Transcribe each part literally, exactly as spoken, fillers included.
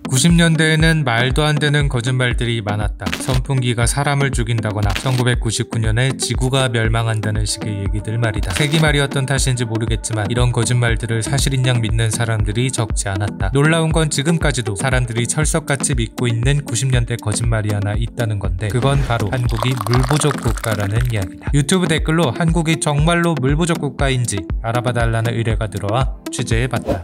구십 년대에는 말도 안 되는 거짓말들이 많았다. 선풍기가 사람을 죽인다거나 천구백구십구 년에 지구가 멸망한다는 식의 얘기들 말이다. 세기말이었던 탓인지 모르겠지만 이런 거짓말들을 사실인 양 믿는 사람들이 적지 않았다. 놀라운 건 지금까지도 사람들이 철석같이 믿고 있는 구십 년대 거짓말이 하나 있다는 건데, 그건 바로 한국이 물부족 국가라는 이야기다. 유튜브 댓글로 한국이 정말로 물부족 국가인지 알아봐달라는 의뢰가 들어와 취재해봤다.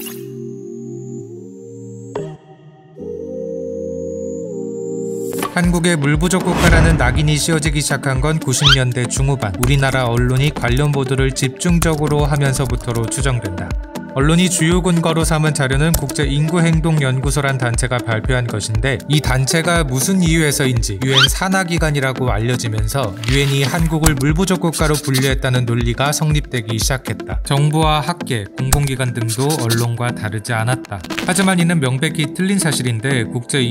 한국의 물부족 국가라는 낙인이 씌워지기 시작한 건 구십 년대 중후반, 우리나라 언론이 관련 보도를 집중적으로 하면서부터로 추정된다. 언론이 주요 근거로 삼은 자료는 국제인구행동연구소란 단체가 발표한 것인데, 이 단체가 무슨 이유에서인지 유엔 산하기관이라고 알려지면서 유엔이 한국을 물부족 국가로 분류했다는 논리가 성립되기 시작했다. 정부와 학계, 공공기관 등도 언론과 다르지 않았다. 하지만 이는 명백히 틀린 사실인데,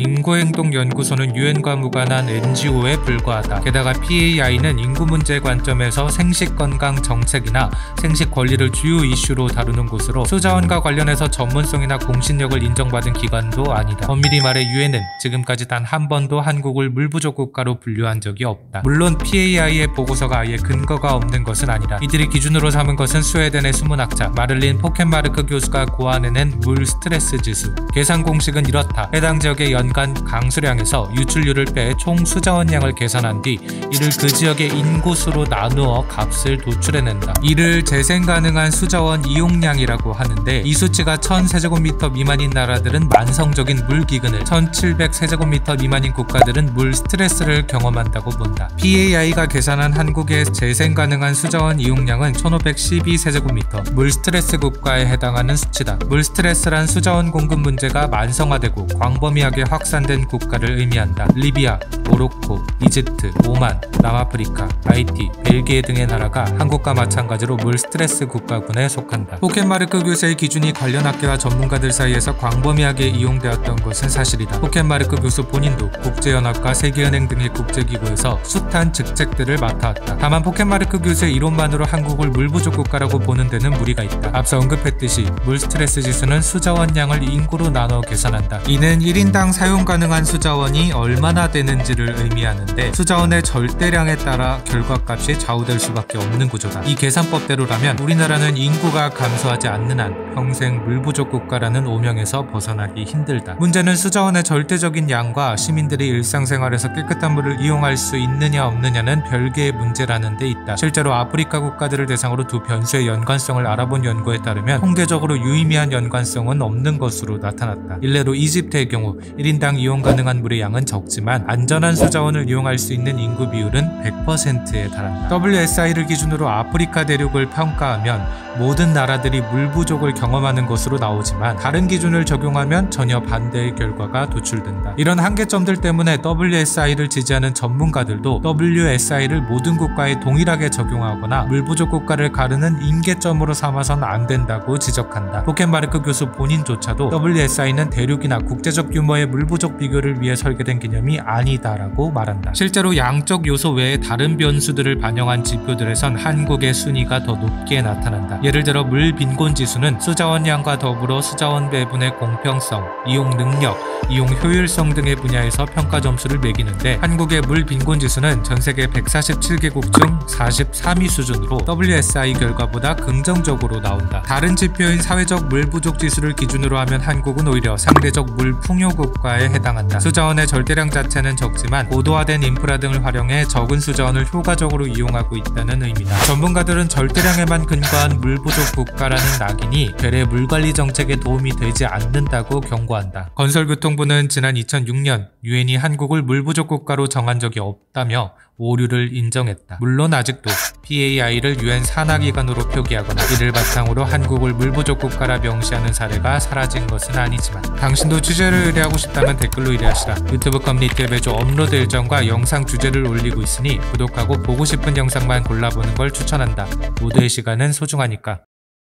국제인구행동연구소는 유엔과 무관한 엔지오에 불과하다. 게다가 피에이아이는 인구 문제 관점에서 생식건강 정책이나 생식 권리를 주요 이슈로 다루는 곳으로 수자원과 관련해서 전문성이나 공신력을 인정받은 기관도 아니다. 엄밀히 말해 유엔은 지금까지 단 한 번도 한국을 물부족 국가로 분류한 적이 없다. 물론 피에이아이의 보고서가 아예 근거가 없는 것은 아니라, 이들이 기준으로 삼은 것은 스웨덴의 수문학자 마를린 포켄마르크 교수가 고안해낸 물 스트레스 지수. 계산 공식은 이렇다. 해당 지역의 연간 강수량에서 유출률을 빼 총 수자원량을 계산한 뒤 이를 그 지역의 인구수로 나누어 값을 도출해낸다. 이를 재생 가능한 수자원 이용량이라고 하는데, 이 수치가 천 세제곱미터 미만인 나라들은 만성적인 물 기근을, 천칠백 세제곱미터 미만인 국가들은 물 스트레스를 경험한다고 본다. 피에이아이가 계산한 한국의 재생 가능한 수자원 이용량은 천오백십이 세제곱미터, 물 스트레스 국가에 해당하는 수치다. 물 스트레스란 수자원 공급 문제가 만성화되고 광범위하게 확산된 국가를 의미한다. 리비아, 모로코, 이집트, 오만, 남아프리카, 하이티, 벨기에 등의 나라가 한국과 마찬가지로 물 스트레스 국가군에 속한다. 포켄마르크 교수의 기준이 관련 학계와 전문가들 사이에서 광범위하게 이용되었던 것은 사실이다. 포켄마르크 교수 본인도 국제연합과 세계은행 등의 국제기구에서 숱한 직책들을 맡아왔다. 다만 포켄마르크 교수의 이론만으로 한국을 물부족 국가라고 보는 데는 무리가 있다. 앞서 언급했듯이 물 스트레스 지수는 수자원량을 인구로 나눠 계산한다. 이는 일 인당 사용 가능한 수자원이 얼마나 되는지를 의미하는데, 수자원의 절대량에 따라 결과값이 좌우될 수밖에 없는 구조다. 이 계산법대로라면 우리나라는 인구가 감소하지 않는 한 평생 물부족 국가라는 오명에서 벗어나기 힘들다. 문제는 수자원의 절대적인 양과 시민들이 일상생활에서 깨끗한 물을 이용할 수 있느냐 없느냐는 별개의 문제라는 데 있다. 실제로 아프리카 국가들을 대상으로 두 변수의 연관성을 알아본 연구에 따르면 통계적으로 유의미한 연관성은 없는 것으로 나타났다. 일례로 이집트의 경우 일 인당 이용 가능한 물의 양은 적지만 안전한 수자원을 이용할 수 있는 인구 비율은 백 퍼센트에 달한다. 더블유에스아이를 기준으로 아프리카 대륙을 평가하면 모든 나라들이 물부족을 경험하는 것으로 나오지만, 다른 기준을 적용하면 전혀 반대의 결과가 도출된다. 이런 한계점들 때문에 더블유에스아이를 지지하는 전문가들도 더블유에스아이를 모든 국가에 동일하게 적용하거나 물부족 국가를 가르는 임계점으로 삼아서는 안 된다고 지적한다. 포켄마르크 교수 본인조차도 더블유에스아이는 대륙이나 국제적 규모의 물부족 비교를 위해 설계된 개념이 아니다라고 말한다. 실제로 양적 요소 외에 다른 변수들을 반영한 지표들에선 한국의 순위가 더 높게 나타난다. 예를 들어 물 빈곤 지수는 수자원량과 더불어 수자원 배분의 공평성, 이용 능력, 이용 효율성 등의 분야에서 평가 점수를 매기는데, 한국의 물 빈곤 지수는 전세계 백사십칠 개국 중 사십삼 위 수준으로 더블유에스아이 결과보다 긍정적으로 나온다. 다른 지표인 사회적 물 부족 지수를 기준으로 하면 한국은 오히려 상대적 물 풍요 국가에 해당한다. 수자원의 절대량 자체는 적지만 고도화된 인프라 등을 활용해 적은 수자원을 효과적으로 이용하고 있다는 의미다. 전문가들은 절대량에만 근거한 물부족 국가라는 낙인이 되레 물관리 정책에 도움이 되지 않는다고 경고한다. 건설교통부는 지난 이천육 년 유엔이 한국을 물부족 국가로 정한 적이 없다며 오류를 인정했다. 물론 아직도 피에이아이를 유엔 산하기관으로 표기하거나 이를 바탕으로 한국을 물부족 국가라 명시하는 사례가 사라진 것은 아니지만, 당신도 취재를 의뢰하고 싶다면 댓글로 의뢰하시라. 유튜브 커뮤니티에 매주 업로드 일정과 영상 주제를 올리고 있으니 구독하고 보고 싶은 영상만 골라보는 걸 추천한다. 모두의 시간은 소중하니까.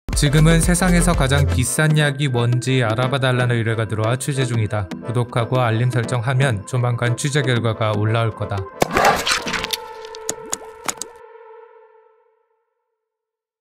지금은 세상에서 가장 비싼 약이 뭔지 알아봐달라는 의뢰가 들어와 취재 중이다. 구독하고 알림 설정하면 조만간 취재 결과가 올라올 거다.